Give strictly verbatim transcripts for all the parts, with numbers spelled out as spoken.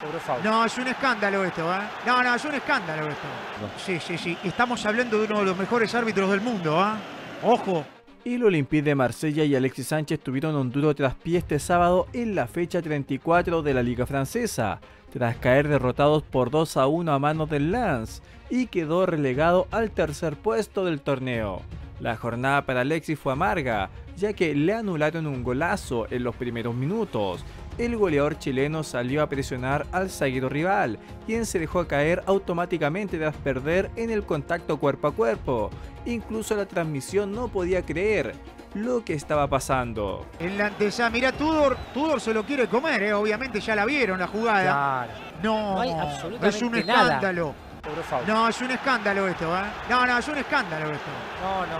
No, es un escándalo esto, ¿eh? No, no, es un escándalo esto. Sí, sí, sí. Estamos hablando de uno de los mejores árbitros del mundo, ¿ah? ¿eh? Ojo. El Olympique de Marsella y Alexis Sánchez tuvieron un duro traspié este sábado en la fecha treinta y cuatro de la Liga Francesa, tras caer derrotados por dos a uno a manos del Lens, y quedó relegado al tercer puesto del torneo. La jornada para Alexis fue amarga, ya que le anularon un golazo en los primeros minutos. El goleador chileno salió a presionar al zaguero rival, quien se dejó caer automáticamente tras perder en el contacto cuerpo a cuerpo. Incluso la transmisión no podía creer lo que estaba pasando. En la antesala, mira, Tudor, Tudor se lo quiere comer, ¿eh? Obviamente ya la vieron la jugada. Claro. No, No hay absolutamente es un nada. escándalo. No, es un escándalo esto, ¿eh? No, no, es un escándalo esto. No, no, no,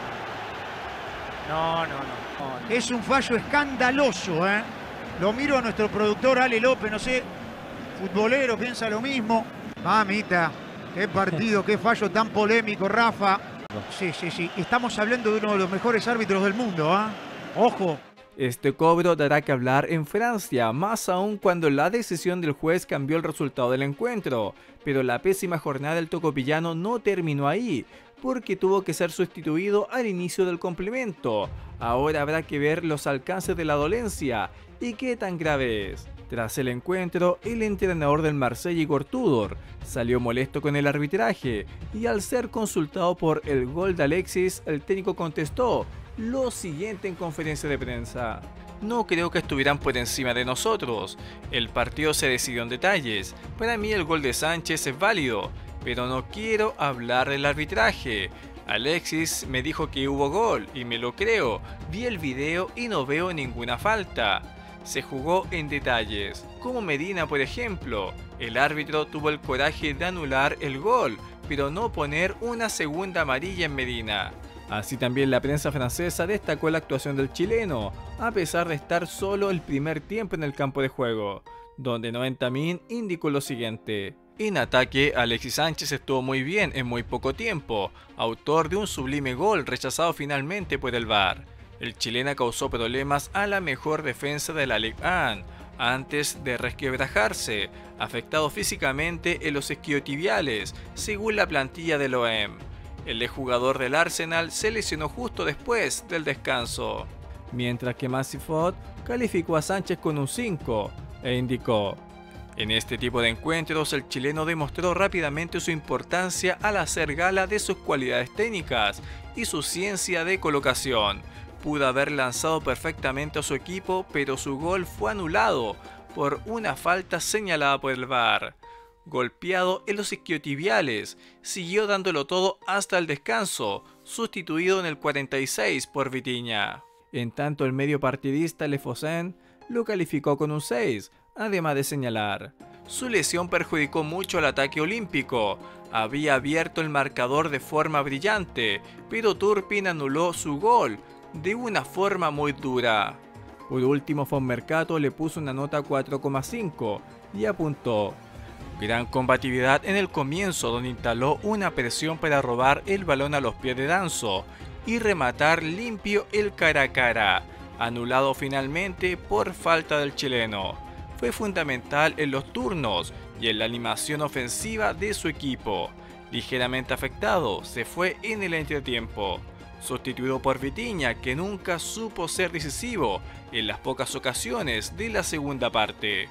no. No, no, no. no, no. Es un fallo escandaloso, ¿eh? Lo miro a nuestro productor Ale López, no sé, futbolero, piensa lo mismo. Mamita, qué partido, qué fallo tan polémico, Rafa. Sí, sí, sí. Estamos hablando de uno de los mejores árbitros del mundo, ¿ah? ¿eh? Ojo. Este cobro dará que hablar en Francia, más aún cuando la decisión del juez cambió el resultado del encuentro. Pero la pésima jornada del tocopillano no terminó ahí, porque tuvo que ser sustituido al inicio del complemento. Ahora habrá que ver los alcances de la dolencia y qué tan grave es. Tras el encuentro, el entrenador del Marsella, Igor Tudor, salió molesto con el arbitraje y al ser consultado por el gol de Alexis, el técnico contestó lo siguiente en conferencia de prensa: no creo que estuvieran por encima de nosotros, el partido se decidió en detalles, para mí el gol de Sánchez es válido, pero no quiero hablar del arbitraje. Alexis me dijo que hubo gol y me lo creo, vi el video y no veo ninguna falta. Se jugó en detalles, como Medina por ejemplo. El árbitro tuvo el coraje de anular el gol, pero no poner una segunda amarilla en Medina. Así también la prensa francesa destacó la actuación del chileno, a pesar de estar solo el primer tiempo en el campo de juego, donde noventa Min indicó lo siguiente: en ataque, Alexis Sánchez estuvo muy bien en muy poco tiempo, autor de un sublime gol rechazado finalmente por el V A R. El chileno causó problemas a la mejor defensa de la Ligue uno, antes de resquebrajarse, afectado físicamente en los isquiotibiales, según la plantilla del O M. El exjugador del Arsenal se lesionó justo después del descanso. Mientras que Massifot calificó a Sánchez con un cinco e indicó: en este tipo de encuentros el chileno demostró rápidamente su importancia al hacer gala de sus cualidades técnicas y su ciencia de colocación. Pudo haber lanzado perfectamente a su equipo, pero su gol fue anulado por una falta señalada por el V A R. Golpeado en los isquiotibiales, siguió dándolo todo hasta el descanso, sustituido en el cuarenta y seis por Vitinha. En tanto, el medio partidista Le Fossin lo calificó con un seis, además de señalar: su lesión perjudicó mucho al ataque olímpico, había abierto el marcador de forma brillante, pero Turpin anuló su gol de una forma muy dura. Por último, Fonmercato le puso una nota cuatro coma cinco y apuntó: gran combatividad en el comienzo, donde instaló una presión para robar el balón a los pies de Danso y rematar limpio el cara a cara, anulado finalmente por falta del chileno. Fue fundamental en los turnos y en la animación ofensiva de su equipo. Ligeramente afectado, se fue en el entretiempo, sustituido por Vitinha, que nunca supo ser decisivo en las pocas ocasiones de la segunda parte.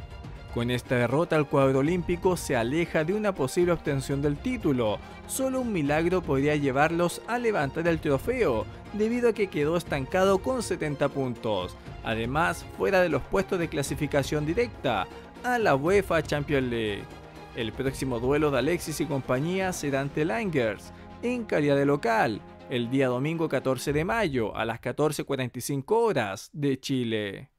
Con esta derrota, el cuadro olímpico se aleja de una posible obtención del título. Solo un milagro podría llevarlos a levantar el trofeo, debido a que quedó estancado con setenta puntos. Además, fuera de los puestos de clasificación directa a la UEFA Champions League. El próximo duelo de Alexis y compañía será ante Langers, en calidad de local, el día domingo catorce de mayo a las catorce cuarenta y cinco horas de Chile.